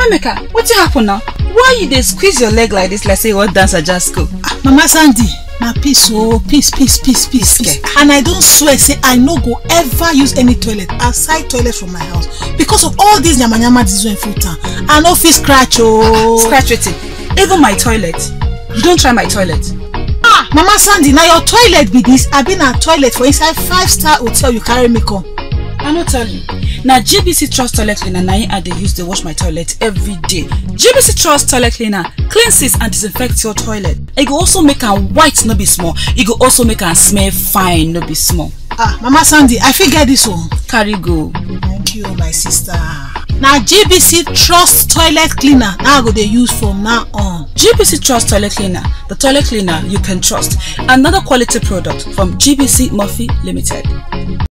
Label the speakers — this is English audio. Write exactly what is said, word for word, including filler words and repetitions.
Speaker 1: Emeka, what happen now? Why you dey squeeze your leg like this like say what dancer just go?
Speaker 2: Ah, Mama Sandy, na peace oh, peace, peace, peace, peace, peace. And I don't swear say I no go ever use any toilet outside toilet from my house because of all these nyama nyama this one full time. I no fit scratch oh.
Speaker 1: Scratch Wetin? Even my toilet. You don't try my toilet.
Speaker 2: Ah, Mama Sandy, now your toilet be this. I been a toilet for inside five star hotel you carry me come.
Speaker 1: I no tell you. Now G B C Trust Toilet Cleaner na I dey use to wash my toilet every day. G B C Trust Toilet Cleaner cleanses and disinfects your toilet. It go also make am white, no be small. It go also make am smell fine, no be small.
Speaker 2: Ah, Mama Sandy, I fit get this one.
Speaker 1: Carry go.
Speaker 2: Thank you, my sister. Now G B C Trust Toilet Cleaner now I go dey use from now on.
Speaker 1: G B C Trust Toilet Cleaner, the toilet cleaner you can trust. Another quality product from G B C Murphy Limited.